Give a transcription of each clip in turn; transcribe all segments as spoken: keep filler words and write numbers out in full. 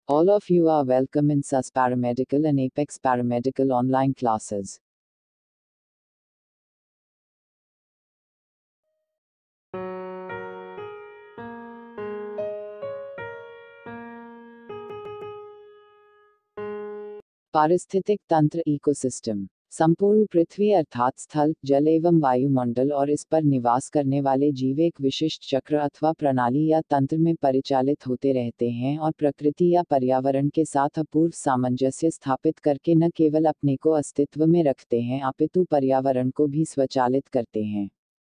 All of you are welcome in S U S Paramedical and Apex Paramedical online classes. पारिस्थितिक तंत्र ecosystem संपूर्ण पृथ्वी अर्थात स्थल, जल एवं वायुमंडल और इस पर निवास करने वाले जीव एक विशिष्ट चक्र अथवा प्रणाली या तंत्र में परिचालित होते रहते हैं और प्रकृति या पर्यावरण के साथ अपूर्व सामंजस्य स्थापित करके न केवल अपने को अस्तित्व में रखते हैं अपितु पर्यावरण को भी स्वचालित करते हैं।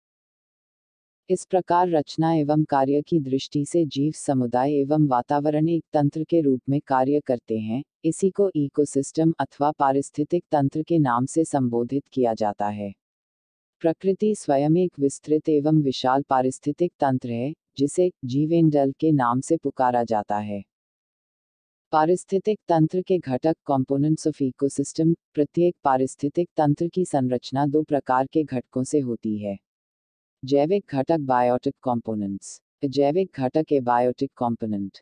इस प्रकार रचना एवं कार्य की दृष्टि से जीव समुदाय एवं वातावरण एक तंत्र के रूप में कार्य करते हैं। इसी को इकोसिस्टम अथवा पारिस्थितिक तंत्र के नाम से संबोधित किया जाता है। प्रकृति स्वयं एक विस्तृत एवं विशाल पारिस्थितिक तंत्र है, जिसे जीवेंडल के नाम से पुकारा जाता है। पारिस्थितिक तंत्र के घटक कंपोनेंट्स ऑफ इकोसिस्टम। प्रत्येक पारिस्थितिक तंत्र की संरचना दो प्रकार के घटकों से होती है। जैविक घटक बायोटिक कंपोनेंट्स। जैविक घटक एबायोटिक कंपोनेंट।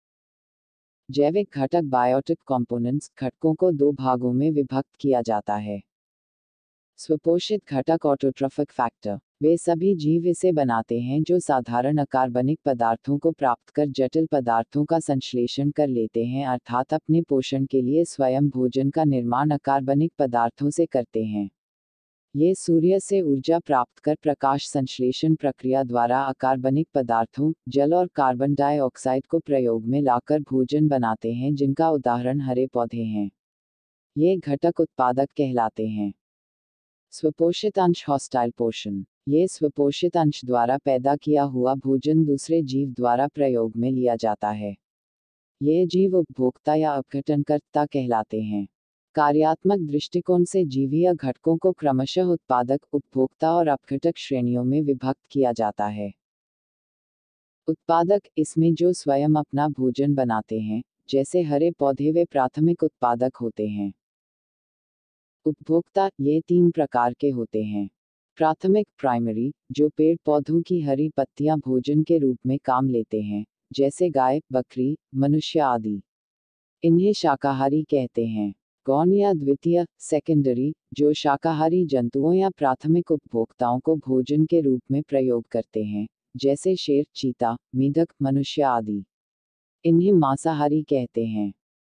जैविक घटक बायोटिक कंपोनेंट्स घटकों को दो भागों में विभक्त किया जाता है। स्वपोषित घटक ऑटोट्रॉफिक फैक्टर। वे सभी जीव इसे बनाते हैं जो साधारण अकार्बनिक पदार्थों को प्राप्त कर जटिल पदार्थों का संश्लेषण कर लेते हैं, अर्थात अपने पोषण के लिए स्वयं भोजन का निर्माण अकार्बनिक पदार्थों से करते हैं। ये सूर्य से ऊर्जा प्राप्त कर प्रकाश संश्लेषण प्रक्रिया द्वारा अकार्बनिक पदार्थों, जल और कार्बन डाइऑक्साइड को प्रयोग में लाकर भोजन बनाते हैं, जिनका उदाहरण हरे पौधे हैं। ये घटक उत्पादक कहलाते हैं। स्वपोषित अंश हॉस्टाइल पोषण। ये स्वपोषित अंश द्वारा पैदा किया हुआ भोजन दूसरे जीव द्वारा प्रयोग में लिया जाता है। ये जीव उपभोक्ता या अपघटनकर्ता कहलाते हैं। कार्यात्मक दृष्टिकोण से जीवीय घटकों को क्रमशः उत्पादक, उपभोक्ता और अपघटक श्रेणियों में विभक्त किया जाता है। उत्पादक, इसमें जो स्वयं अपना भोजन बनाते हैं, जैसे हरे पौधे, वे प्राथमिक उत्पादक होते हैं। उपभोक्ता, ये तीन प्रकार के होते हैं। प्राथमिक प्राइमरी, जो पेड़ पौधों की हरी पत्तियां भोजन के रूप में काम लेते हैं, जैसे गाय, बकरी, मनुष्य आदि। इन्हें शाकाहारी कहते हैं। गौण या द्वितीय सेकेंडरी, जो शाकाहारी जंतुओं या प्राथमिक उपभोक्ताओं को भोजन के रूप में प्रयोग करते हैं, जैसे शेर, चीता, मेढक, मनुष्य आदि। इन्हें मांसाहारी कहते हैं।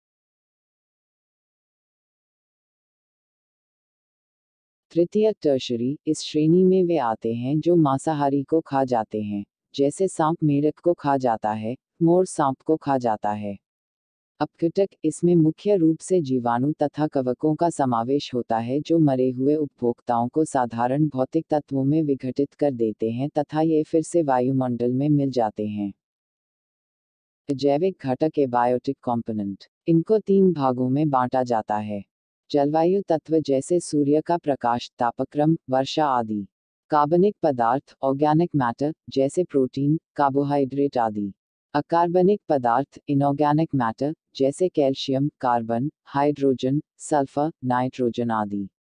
तृतीय टर्शरी, इस श्रेणी में वे आते हैं जो मांसाहारी को खा जाते हैं, जैसे सांप मेढक को खा जाता है, मोर सांप को खा जाता है। अपघटक, इसमें मुख्य रूप से जीवाणु तथा कवकों का समावेश होता है जो मरे हुए उपभोक्ताओं को साधारण भौतिक तत्वों में विघटित कर देते हैं तथा ये फिर से वायुमंडल में मिल जाते हैं। जैविक घटक एबायोटिक कंपोनेंट। इनको तीन भागों में बांटा जाता है। जलवायु तत्व जैसे सूर्य का प्रकाश, तापक्रम, वर्षा आदि। कार्बनिक पदार्थ, ऑर्गेनिक मैटर, जैसे प्रोटीन, कार्बोहाइड्रेट आदि। अकार्बनिक पदार्थ, इनऑर्गेनिक मैटर, जैसे calcium, carbon, hydrogen, sulphur, nitrogen आदि।